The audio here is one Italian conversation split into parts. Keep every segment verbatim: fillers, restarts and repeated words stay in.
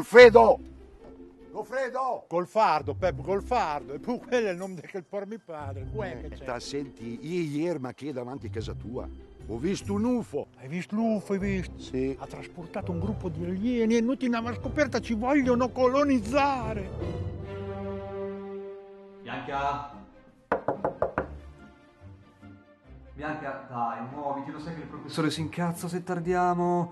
Goffredo! Goffredo! Golfardo, Pep Golfardo. E poi quello è il nome che porta mio padre. Uè, che c'è? Eh, senti, io ieri ma che davanti a casa tua ho visto un U F O. Hai visto l'U F O, hai visto? Sì. Ha trasportato un gruppo di alieni e noi ti abbiamo scoperta, ci vogliono colonizzare. Bianca? Bianca, dai, muoviti, lo sai che il professore si incazza se tardiamo.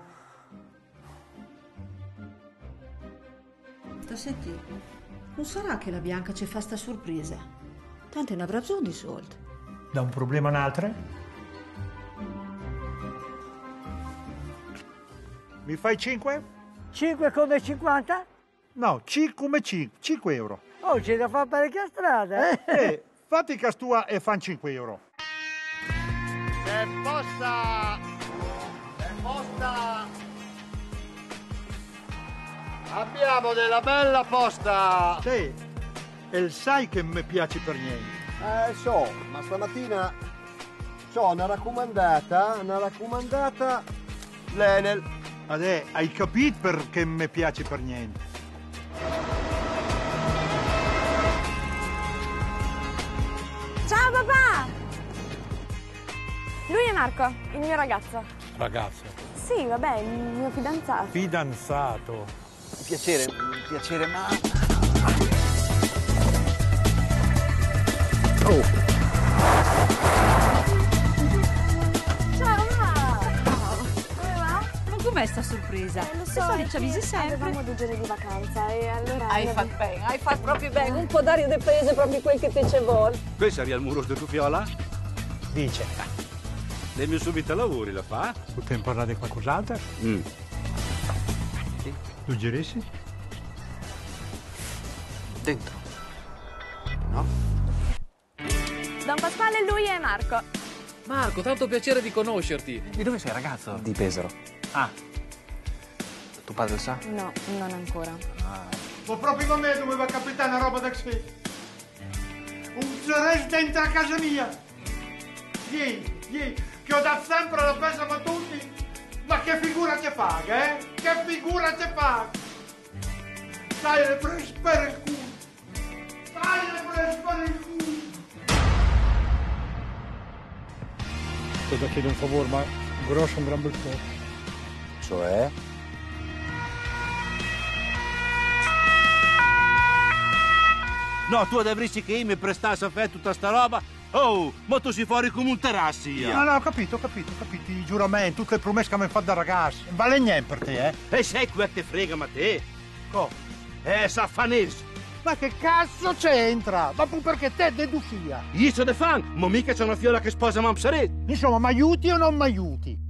Senti, non sarà che la Bianca ci fa sta sorpresa? Tanto ne avrà bisogno di soldi. Da un problema a un altro? Mi fai cinque? cinque come cinquanta? No, cinque come cinque, cinque euro. Oh, c'è da fare parecchia strada, eh? Eh, fatti castua e fan cinque euro. È posta! È posta! Abbiamo della bella posta! Sì, e sai che mi piace per niente. Eh, so, ma stamattina c'ho una raccomandata, una raccomandata l'Enel. Adè, hai capito perché mi piace per niente? Ciao papà! Lui è Marco, il mio ragazzo. Ragazzo. Sì, vabbè, il mio fidanzato. Fidanzato. Piacere, piacere, ma... Oh. Ciao mamma! Ciao! Come va? Ma com'è sta sorpresa? Eh, lo so, Di solito è ci avvisi che sempre. Avevamo due giorni di vacanza e allora... Hai fatto bene, hai fatto proprio bene. Un po' d'aria del paese, proprio quel che te ci vuole. Questo è il muro di Tufiola? Dice. Devi subito lavori, la fa? Potremmo parlare di qualcos'altro? Mm. Suggerisci? Dentro. No? Don Pasquale, lui è Marco. Marco, tanto piacere di conoscerti. Di dove sei, ragazzo? Di Pesaro. Ah. Tuo padre lo sa? No, non ancora. Ma proprio a me doveva capitare una roba da così. Un zeres dentro a casa mia. Vieni, vieni, che ho dato sempre la pesa a tutti. Ma che figura ci fa, eh? Che figura ci fa? Dai le prese per il culo. Dai le prese per il culo. Sto da chiedere un favore, ma grosso un gran bel po'. Cioè? No, tu dovresti che io mi prestassi a fare tutta sta roba. Oh, ma tu sei fuori come un terassi. No, no, ho capito, ho capito, ho capito. I giuramenti, tutte le promesse che mi fa da ragazzo. Non vale niente per te, eh? E sai quel che frega, ma te? Oh. Eh, saffanese. Ma che cazzo c'entra? Ma poi perché te dedufia? Io sono de fan, ma mica c'è una fiola che sposa Mampsaret. Insomma, mi aiuti o non mi aiuti?